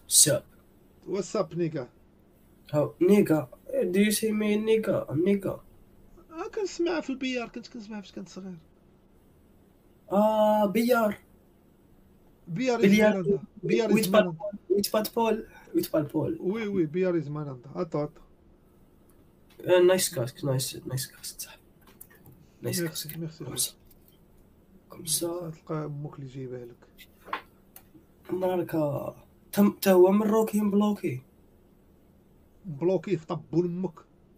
Sup? What's up nigga? How nigga? Do you see me nigga? Nigga. كنسمعها في البيار، كنت كنسمعها فاش كنت صغير. بيار. بيار از بليار. ماناندا. بيار از With ماناندا. Paul. With Paul. وي بيار از ماناندا. عطا Nice cask. Nice cask. صح. Nice cask. ميرسي. Comme ça. تلقى امك اللي جايبها لك. مالك تا هو مروكي مبلوكي. بلوكي في طبون امك.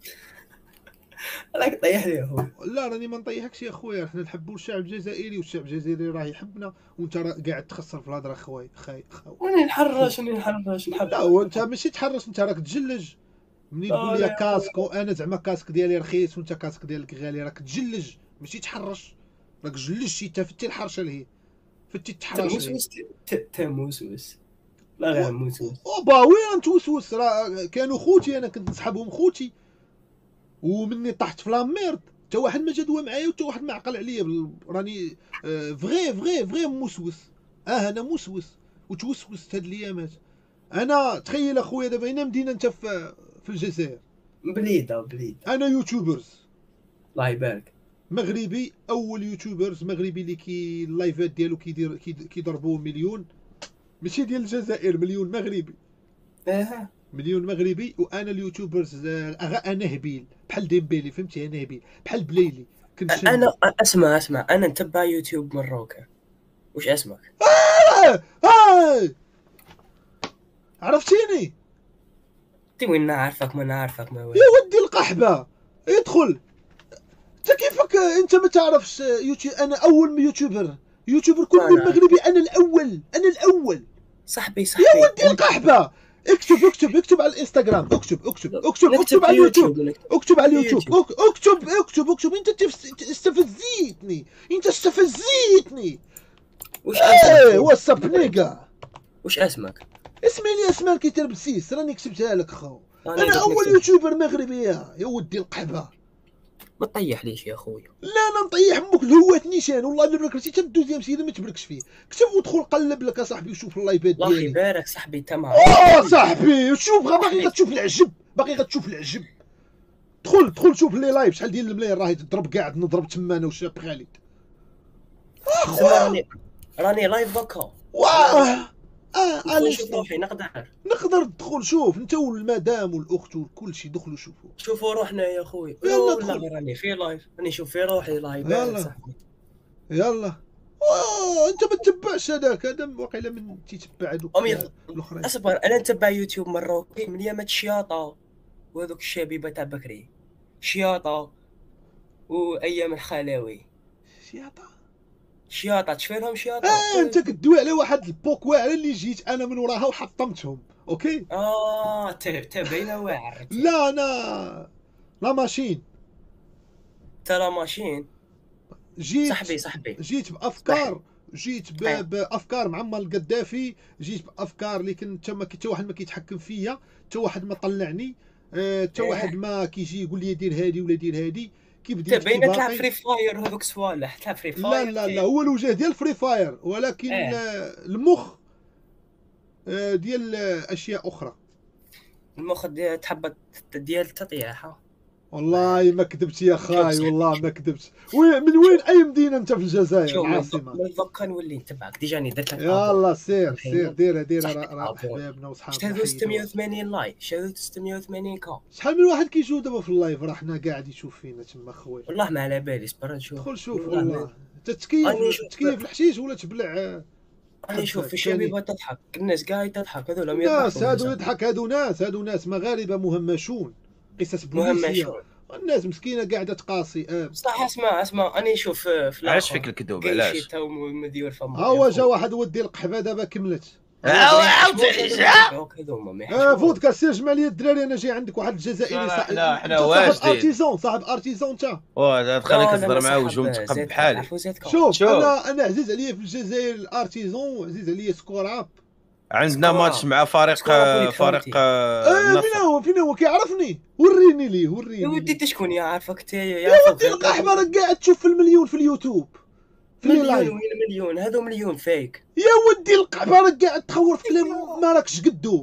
راك طيح لي اخويا. لا راني ما نطيحكش يا خويا، حنا نحبوا الشعب الجزائري والشعب الجزائري راه يحبنا، وانت راه قاعد تخسر في الهضره خويا. راني نحرش نحب. لا وانت ماشي تحرش، انت راك تجلج. مني تقول لي كاسك وانا زعما كاسك ديالي رخيص وانت كاسك ديالك غالي، راك تجلج ماشي تحرش. راك جلجتي انت فتي الحرشه لهي، فتي التحرش لهي. موسوس. لا غير موسوس. با وين توسوس؟ راه كانوا خوتي، انا كنت نسحبهم خوتي، ومني طحت في لاميرد حتى واحد ما جدوى معايا وحتى واحد ما عقل عليا. راني فغي موسوس. انا موسوس وتوسوست هاد الايامات. انا تخيل اخويا دابا هنا مدينه انت في الجزائر. بليده. انا يوتيوبرز الله يبارك. مغربي، اول يوتيوبرز مغربي اللي اللايفات ديالو كيضربوا مليون، ماشي ديال الجزائر، مليون مغربي. مليون مغربي. وانا اليوتيوبرز انا هبيل بحال ديمبيلي، فهمتي؟ انا هبيل بحال بليلي. انا اسمع انا نتبع يوتيوب مروكا. وش اسمك؟ عرفتيني؟ انت وين نعرفك ما نعرفك ما وين. يا ودي القحبه ادخل. انت كيفك انت ما تعرفش يوتيوب؟ انا اول يوتيوبر كله المغربي. انا الاول صاحبي. يا ودي القحبه. اكتب على الانستغرام. اكتب على اليوتيوب. اكتب على اليوتيوب. اكتب. انت استفزيتني. وش اسمك؟ واتساب نيجا. وش اسمك؟ اسمي لي اسمان كي تربسيس، راني كتبتها لك خو. انا اول يوتيوبر مغربي يا ودي القحبه. ما تطيح ليش يا خويا؟ لا انا نطيح امك الهوات نيشان والله الا بك راسي حتى الدوزيام سيده ما تبركش فيه. كتب ودخل قلب لك اصاحبي وشوف اللايفات ديالي. الله يبارك صاحبي تمام. صاحبي شوف باقي غتشوف العجب. دخل شوف لي لايف. شحال ديال الملايين راهي تضرب، قاعد نضرب تما انا والشاب خالد. راني لايف دوكا. علاش روحي نقدر ندخل. شوف انت والمدام والاخت وكل شيء، دخلوا شوفوا روحنا يا خويا. يلا دخل. راني في لايف، راني نشوف في روحي لايف. يلا انت ما تتبعش هذا واقيلا من تيتبع هذوك الاخرين. اصبر انا نتبع يوتيوب مروكي من ايامات الشياطه وهذوك الشبيبه تاع بكري. شياطه وايام الخلاوي. شياطه تشفيرهم شياطه. انت كدوي على واحد البوك واعره اللي جيت انا من وراها وحطمتهم. اوكي باينه واعر. لا انا لا ماشين. ترى ماشين. جيت صاحبي جيت بافكار. جيت بافكار معمر القذافي. جيت بافكار لكن حتى واحد ما كيتحكم فيا، حتى واحد ما طلعني، حتى واحد ما كيجي يقول لي دير هادي ولا دير هادي. كي بديت باينه تلعب فري فاير وهذوك صوالح. تلعب فري فاير. لا هو الوجه ديال فري فاير، ولكن المخ ديال اشياء اخرى. المخ ديال تحب ديال التطيح. والله ما كذبت يا خاي، والله ما كذبت. من وين اي مدينه انت في الجزائر العاصمه؟ من دوكا نولي نتبعك. ديجاني درت لك. يلا سير دير راه احبابنا وصحابنا. شحال 680 لايك، شحال 680 كا. شحال من واحد كيشوف دابا في اللايف؟ راه حنا قاعد يشوف فينا تما خويا. والله ما على بالي. صبر نشوف. دخل شوف والله. انت تكيف الحشيش ولا تبلع؟ راني نشوف في الشبيبه تضحك، الناس قاعده تضحك. هذول الناس هادو يضحك. هادو ناس مغاربه مهمشون. قصص بوليسيه. الناس مسكينه قاعده تقاسي. صح. اسمع اني نشوف في علاش فيك الكذوب؟ علاش تو مدير فم. هو جا واحد ودي القحبه دابا كملت. عاوتاني جا فودكا سير جمع لي الدراري. انا جاي عندك واحد الجزائري. لا حنا واجدين. صاحب ارتيزون انت. تخليك تهضر معاه وجو تقب بحالي. شوف انا عزيز عليا في الجزائر الارتيزون، عزيز عليا سكوراب. عندنا ماتش مع فريق فين هو كيعرفني؟ وريني ليه. يا ودي انت شكون يعرفك؟ انت يا ودي القحبه راك قاعد تشوف في المليون في اليوتيوب. في لي لايف. مليون هذو مليون فيك يا ودي القعبه راك قاعد تخور في كلام ما راكش قدو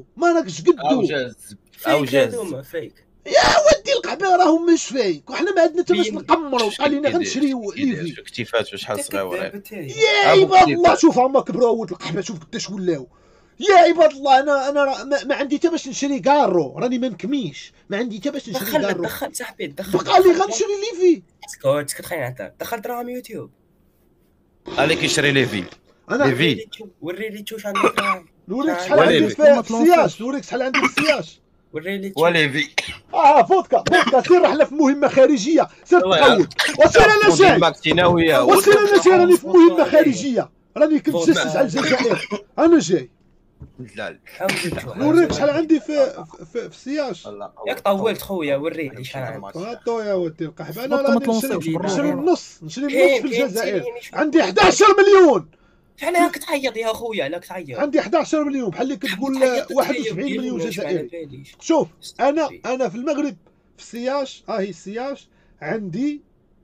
او جاز فيك. يا ودي القعبه راهم مش فيك، وحنا ما عندنا حتى باش نقمروا، قال لنا غنشريو ليفي كيفاش شحال صغيور. يا عباد الله شوف هما كبروا ولد القحبه، شوف قداش ولاو. يا عباد الله انا ما عندي حتى باش نشري كارو، راني ما نكميش، ما عندي حتى باش نشري كارو. دخل صاحبي دخل، بقى لي غنشري ليفي. اسكت خليني نعطيك، دخل دراهم يوتيوب. عليك يشري ليفي. انا ليفي وريني شحال عندك دراهم. نوريك شحال عندي في السياج، نوريك شحال عندي في السياج. وريني وليفي. فودكا سير رحله في مهمه خارجيه، سير تقود وسير انا جاي، وسير انا جاي، راني في مهمه خارجيه، راني كنت جاسس على الجزائر، انا جاي. لا نوريك شحال عندي في السياج. ياك طولت خويا، وريني شحال عندك. هاتو يا ودي القحبه، انا نشري النص في الجزائر، عندي 11 مليون. شحال راك تعيط يا خويا، راك تعيط. عندي 11 مليون بحال اللي كتقول 71 مليون جزائري. شوف انا في المغرب في السياج، هي السياج عندي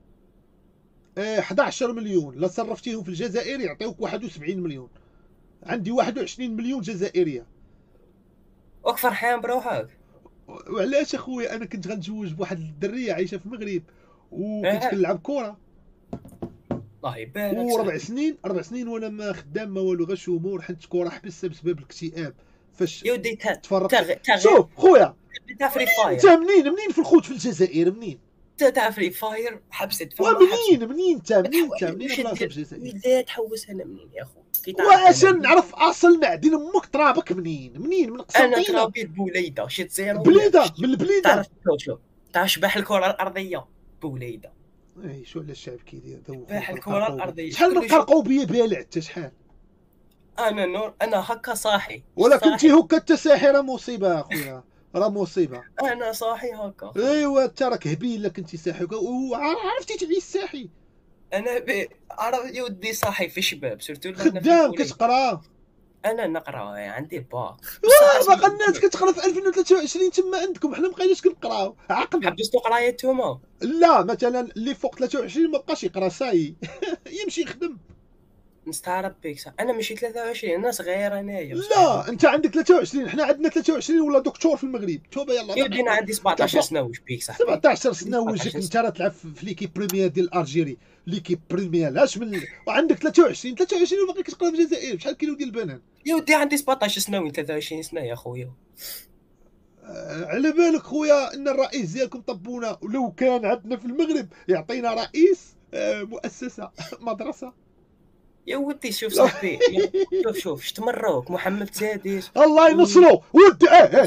11 مليون، لا صرفتيهم في الجزائر يعطيوك 71 مليون. عندي 21 مليون جزائريه. راك فرحان بروحك؟ وعلاش اخويا؟ انا كنت غنتزوج بواحد الدريه عايشه في المغرب، وكنت كنلعب كره. الله يبارك. وربع سنين وانا ما خدام ما والو، غير شهور، حيت كره حبستها بسبب الاكتئاب. فاش يا ودي تفرق. شوف خويا، تاع فري فاير انت منين في الخوت في الجزائر؟ منين تاع فري فاير حبست؟ منين انت بلاصه في الجزائر؟ لا تحوس. انا منين يا خو؟ واش نعرف اصل معدن امك ترابك منين من قسنطينه؟ انا ترابي بوليده شي تزيرو بليده من البليده. تعرف تاع شبح الكره الارضيه بوليده. اي شو على الشعب كيدير شبح الكره الارضيه. شحال من قرقوا بيا بالعت شحال؟ انا هكا صاحي، ولا كنتي هكا انت صاحي؟ راه مصيبه اخويا، راه مصيبه. انا صاحي هكا. ايوا انت راك هبيل، كنتي صاحي وعرفتي تعيش صاحي. انا عرفت يا ودي صاحي في شباب، سيرتو خدام كتقرا. انا نقرا عندي باك. باقا الناس كتقرا في 2023 تما عندكم، حنا مابقيناش كنقراو. عقل حبستو قرايه نتوما؟ لا مثلا اللي فوق 23 ما بقاش يقرا، ساي يمشي يخدم. نستعرب بيك انا ماشي 23، انا صغير انايا. لا انت عندك 23، حنا عندنا 23 ولا دكتور في المغرب. توبه يلا يا ودي انا عندي 17 سنه. واش بيك صاحبي؟ 17 سنه وجهك انت راه تلعب في ليكيب بريمير ديال الجيري، ليكيب بريمير لاش من وعندك 23 وباقي كتقرا في الجزائر. شحال كيلو ديال البنان؟ يا ودي عندي 17 سنه و 23 سنه يا خويا. على بالك خويا ان الرئيس ديالكم طبونا، ولو كان عندنا في المغرب يعطينا رئيس مؤسسه مدرسه. يا ودي شوف صاحبي، شوف شفت مروك محمد سادس الله ينصرو ودي.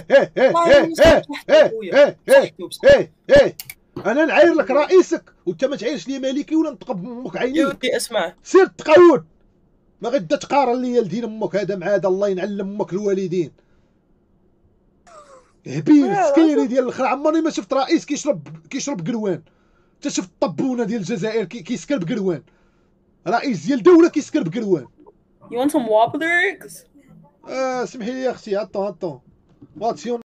انا نعاير لك رئيسك وانت ما تعايرش لي مالكي ولا نطقب امك عينيك. يا ودي اسمع، سير تقاود، ما غدا تقارن ليا لدين امك. هذا مع هذا الله ينعلم امك الوالدين. هبيل سكيري ديال الخرا. عمرني ما شفت رئيس كيشرب قروان. انت شفت الطبونه ديال الجزائر كيسكر بقروان؟ رئيس ديال دوله كيسكر بقروان. You want some Wobblers? سمحي لي يا اختي. اتون